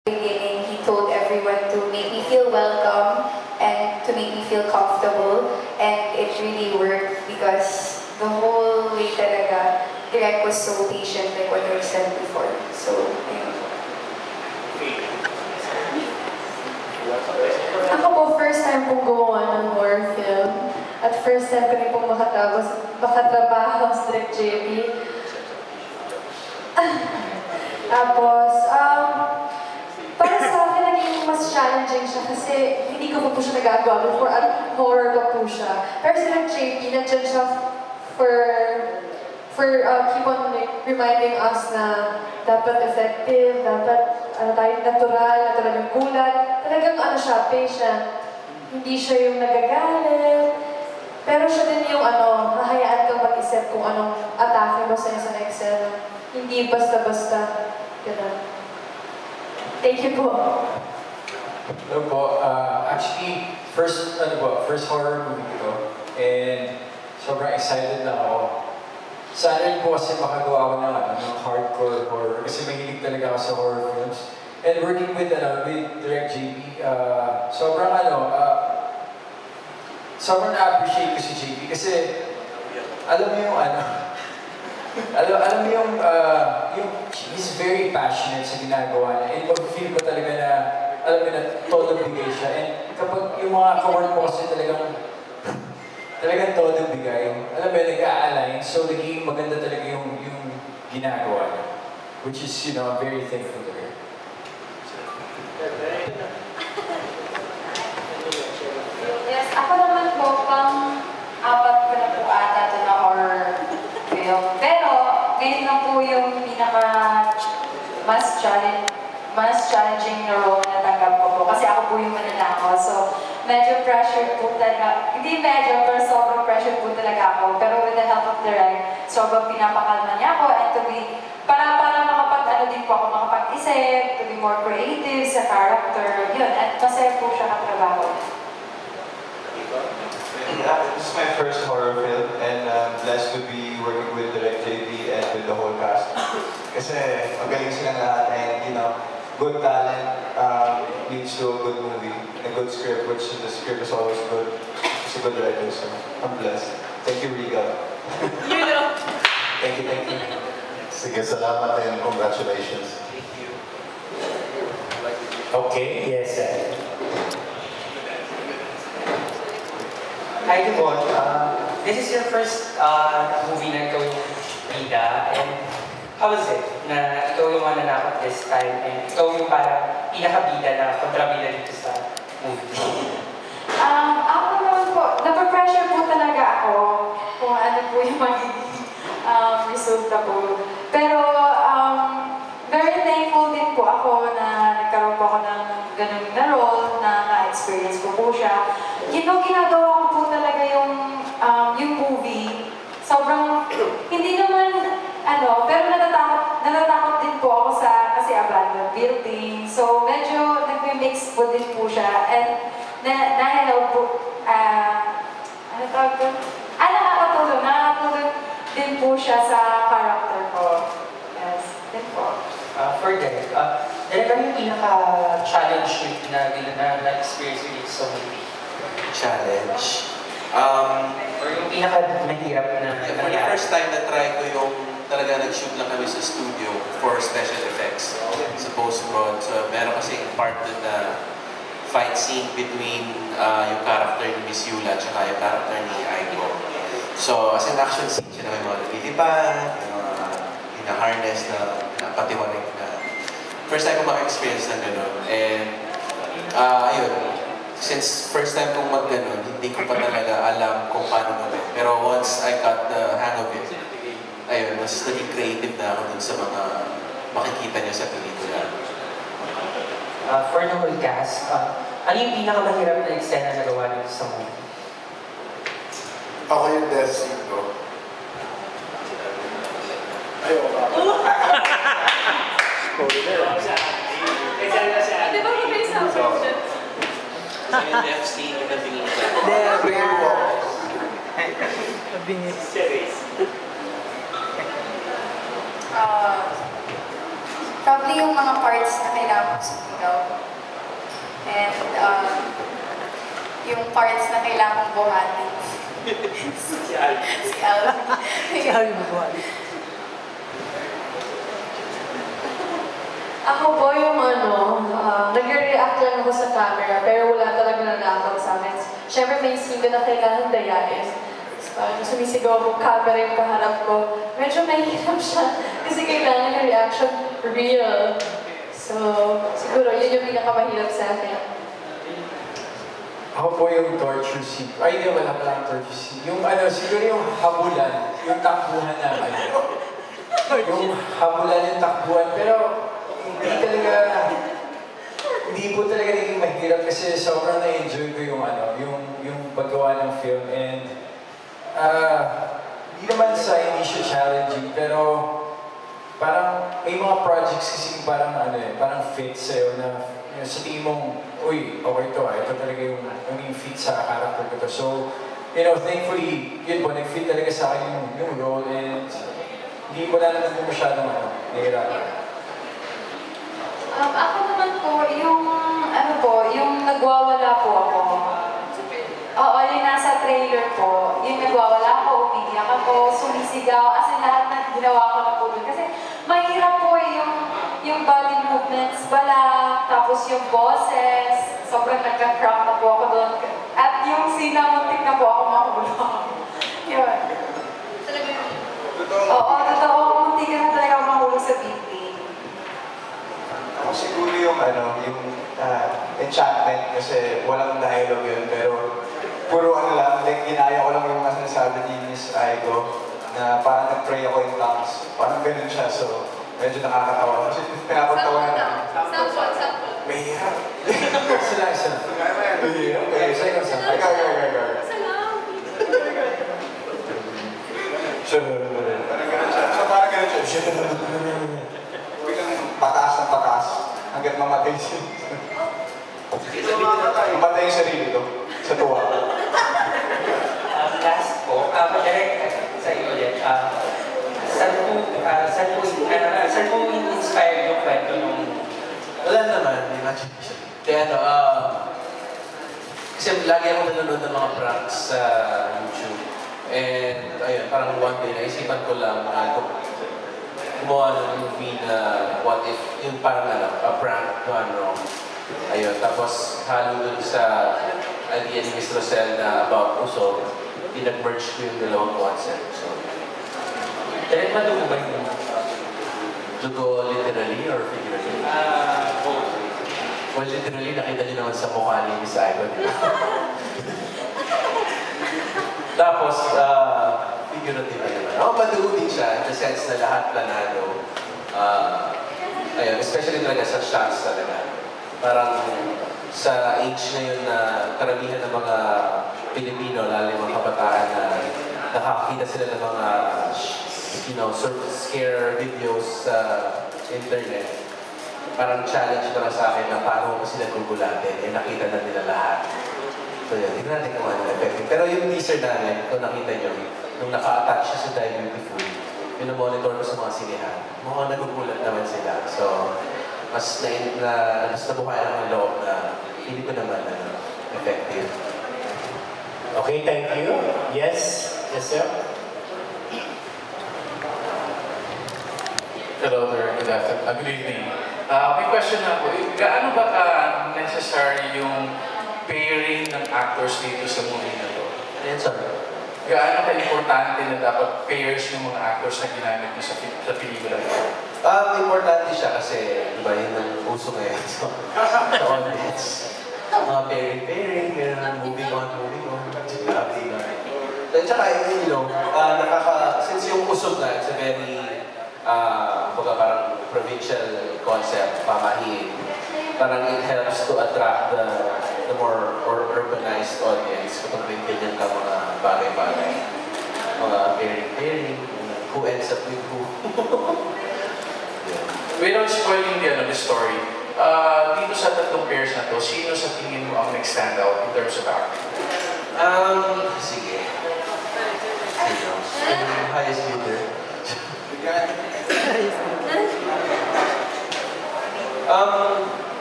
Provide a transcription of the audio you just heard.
beginning, he told everyone to make me feel welcome and to make me feel comfortable. And it really worked because the whole way talaga, Direk was so patient like what I said before. So, ayun. Ako po, first time pong gumawa ng horror film. At first time ko rin pong makatrabaho sa Direk JB. Tapos, para sa akin, naging mas challenging siya kasi hindi ko pa po siya nagagawa before at horror pa po siya. Pero si Direk JB, nandiyan siya for keep on reminding us na dapat effective, dapat natural yung gulat. Talagang siya, patient. Hindi siya yung nagagalit. Pero siya din yung hahayaan kang mag-isip kung anong atake mo sa isang eksena. Hindi basta-basta. Ganun. Thank you po. Hello po. Actually, first horror movie ko. And sobrang excited na ako. Sana rin po kasi makagawa ko ng hardcore horror. Kasi mahilig talaga ako sa horror films. And working with Direk JB, sobrang na-appreciate ko si JB. Kasi, alam mo yung alam mo yung he's very passionate sa ginagawa niya. And pag-feel ko talaga na, alam mo na, todo bigay siya. And kapag yung mga ka-work mo kasi talagang todo bigay. Alam mo, nag-a-align. So, naging maganda talaga yung ginagawa niya. Which is, I'm very thankful to her. Yes, ako naman po, pang-apat ko na po ata ito na horror film. Pero, ngayon na po yung mas challenging na role na tanggap ko po. Kasi ako po yung mananakaw. So, medyo pressure po talaga. Hindi medyo, pero sobrang pressure po talaga ako. Pero with the help of Direk, sobrang pinapakalma niya ako. And to be, para din po ako makapag-isip, to be more creative sa character. Yun, at masaya po siya katrabaho. Yeah, this is my first horror film and I'm blessed to be working with Direk JB and with the whole cast. Kasi magaling silang lahat and good talent leads to a good movie, a good script, which the script is always good. It's a good writer, so I'm blessed. Thank you, Riga. Thank you. Sige, salamat and congratulations. Thank you. Okay, yes, sir. Hi, Devon. This is your first movie na ikaw yung bida. And how was it na ikaw yung mananakot this time and ikaw yung parang pinakabida na kontrabida dito sa movie? Ako naman po, napapressure po talaga ako kung ano po yung magiging resulta po. Pero very thankful din po ako na nagkaroon po ako ng ganun na role, na na-experience ko po siya. Ginagawa ko po talaga yung movie. Sobrang, hindi naman, pero natatakot din po ako kasi abandoned building. So, medyo nag-mix po din po siya. And, na-help po, nakakatulong din po siya sa character ko. Yes, din po. For Direk, Direk, ano yung pinaka-challenge na-experience mo dito sa movie? Challenge? Or yung pinaka-mahirap na For the first time na try ko yung talaga nag-shoot lang kami sa studio for special effects sa post-prod. So meron kasi part dun na fight scene between yung character ni Miss Yula at saka yung character ni Aiko. So as an action scene siya na may mga nililipan, yung mga hina-harness na patiwarik na first time ko maka-experience ng gano'n. And ayun, since first time kong mag-ganon, hindi ko pa talaga alam kung paano gawin. Pero once I got the hang of it, ayun, mas naging creative na ako dun sa mga makikita niyo sa pelikula. For the whole cast, ano yung pinakamahirap na eksena na gawa dito sa movie? Ako yung death scene ko. Ayaw ba? Di ba mabilis ang question? So yung death scene, yung nabingin ka. Probably yung mga parts na kailangan ko sumigaw. yung parts na kailangang buhatin. Si Al. Si Al buhatin. Ako po yung nag-react lang ako sa camera, pero wala talaga nanakot sa akin. Siyempre may scene na kailangan dayain. Parang sumisigaw ako, camera yung kaharap ko. Medyo mahirap siya kasi kailangan yung reaction real. So, siguro yun yung pinakamahirap sa akin. Ako po yung torture scene. Ay, hindi, wala palang torture scene. Yung siguro yung habulan, yung takbuhan namin. Yung habulan, yung takbuhan, pero hindi po talaga naging mahirap kasi sobrang na-enjoy ko yung paggawa ng film. And, hindi naman hindi siya challenging, pero parang may mga projects kasi parang fit sa'yo na sa tingin mong, uy, okay ito talaga yung fit sa character ko to. So, thankfully, yun po, nag-fit talaga sa akin yung role and hindi ko na naman po masyadong nahirapan. Ako naman po, yung nagwawala po ako. Oo, yung nasa trailer po, yung nagwawala ako, umiiyak ako, sumisigaw, as in lahat na ginawa ko na po doon. Kasi mahirap po yung body movements, tapos yung boses, sobrang nagka-crack na po ako doon. At yung sinamuntik na po ako mahulog. Yun. Oo, totoo, muntik na talaga ako mahulog sa BP. Ako siguro yung enchantment kasi walang dialogue yun, pero puro lang, ginaya ko lang yung sinasabi ni Miss Aiko na parang nag-pray ako in tongues. Parang ganun siya, so medyo nakakatawa. Kasi pinapatawa na. Sample. Mahirap. Sila. Mahirap. Sa'yo. Parang ganun siya. Pataas ng pataas. Hanggat mamatay siya. Mamatay yung sarili ko. Sa tuwa. Last po, direct sa iyo ulit. Saan po in-inspire yung kwento nung... Wala naman, imagination. Kaya kasi lagi ako nanonood ng mga pranks sa YouTube. And ayun, parang one day, naisipan ko lang gumawa ng movie na what if, yung parang a prank gone wrong. Ayun, tapos halo dun sa idea ni Mr. Rosel na about Uso, pinag-merge ko yung dalawang concept. So, Direct madugo ba yun? dugo literally or figuratively? Both. Well, literally, nakita niyo naman sa mukha ni Miss Aiko. Tapos, figuratively naman. Madugo din siya in the sense na lahat planado. Ayun, especially talaga sa shots talaga. Parang sa age ngayon na karamihan ng mga Pilipino, lalo yung mga kabataan na nakakakita sila ng mga scare videos sa internet. Parang challenge na sa akin na paano ko sila gugulatin. Nakita na nila lahat. So yun, hindi natin kung ano effective. Pero yung teaser namin, kung nakita nyo, nung naka-attach siya sa Die Beautiful, monitor ko sa mga sinihan. Mukhang nagugulat naman sila. So, mas nabuhay ako ng loob na hindi ko naman effective. Okay, thank you. Yes? Yes, sir? Hello there, good afternoon. Good evening. May question na po. Gaano ba necessary yung pairing ng actors dito sa movie na to? Ayan, sorry. Gaano ka-importante na dapat pairs yung mga actors na ginamit mo sa pelikula nito? Importante siya kasi, di ba, yun ang uso ngayon. So, sa audience. Mga pairing, meron moving on. At saka, since yung usog na, it's a very, parang provincial concept, pamahiin. Parang it helps to attract the more urbanized audience kapag may ganyan ka mga bagay-bagay. Mga pairing, who ends up with who. Without spoiling the story, dito sa tatlong pairs na to, sino sa tingin mo ang nag-stand out in terms of acting? Sige. Sino? Yung highest bidder.